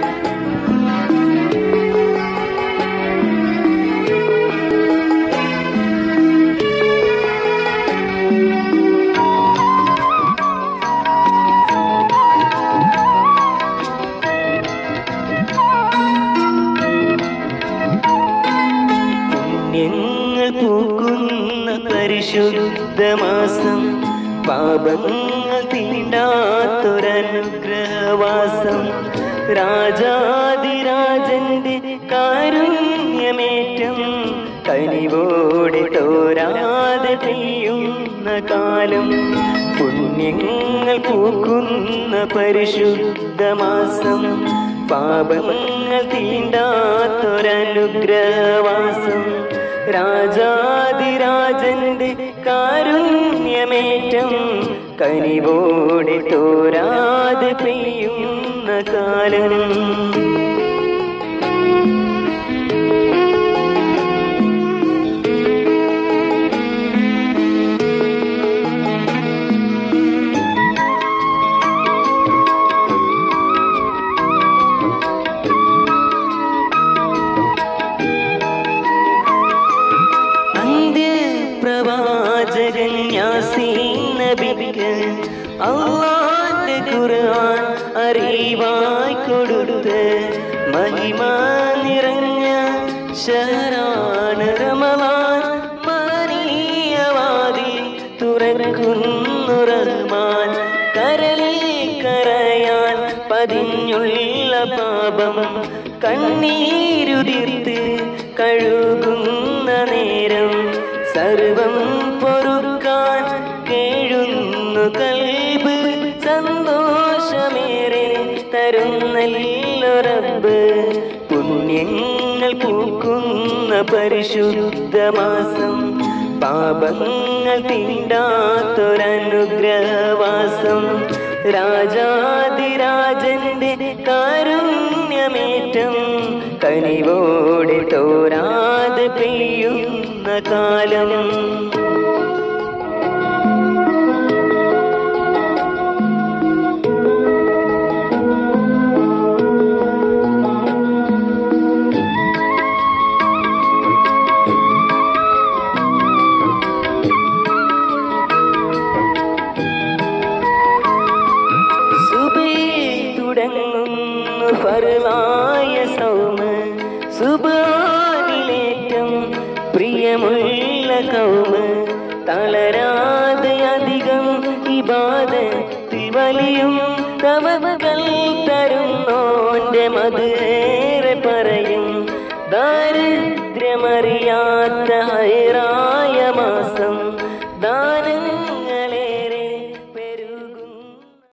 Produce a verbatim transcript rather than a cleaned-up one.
പൂക്കുന്ന പരിശുദ്ധമാസം പാപങ്ങൾ തീണ്ടാത്തൊരനുഗ്രഹവാസം രാജാതിരാജന്റെ കാരുണ്യമേറ്റം കനിവോടെ തോരാതെ പെയ്യുന്ന കാലം പുണ്യങ്ങൾ പൂക്കുന്ന പരിശുദ്ധമാസം പാപങ്ങൾ തീണ്ടാത്തൊരനുഗ്രഹവാസം രാജാതിരാജന്റെ കാരുണ്യമേറ്റം കനിവോടെ തോരാതെ പെയ്യുന്ന കാലം പ്രവാചകൻ യാസീൻ നബിക്ക് അല്ലാഹുവിന്റെ ഖുർആൻ അറിവായി കൊടുത്ത് മഹിമ നിറഞ്ഞ ശഹറാണ് റമളാൻ മനിയവാതി തുറക്കുന്നു റഹ്മാൻ കരളിൽ കരയാൻ പതിഞ്ഞുള്ള പാപം കണ്ണീരുതിർത്ത് കഴുകുന്ന നേരം സർവം പൊറുക്കാൻ കേഴുന്നു കൽബ് സന്തോഷമേറെ തരുന്നല്ലോ റബ്ബ് പുണ്യങ്ങൾ പൂക്കുന്ന പരിശുദ്ധമാസം പാപങ്ങൾ തീണ്ടാത്തൊരനുഗ്രഹവാസം രാജാതിരാജന്റെ കാരുണ്യമേറ്റം കനിവോടെ തോരാതെ പെയ്യുന്ന കാലം തുടങ്ങുന്നു ഫർളായ സൗമ സുബ്ഹാനിലേറ്റം പ്രിയമുള്ള കൗമ തളരാതെ അധികം ഇബാദത്തിൽ വലിയും തവക്കൽ തരുന്നോന്റെ മധുരേറെ പറയും ദാരിദ്ര്യമറിയാത്ത ഹൈറായ മാസം ദാനങ്ങൾ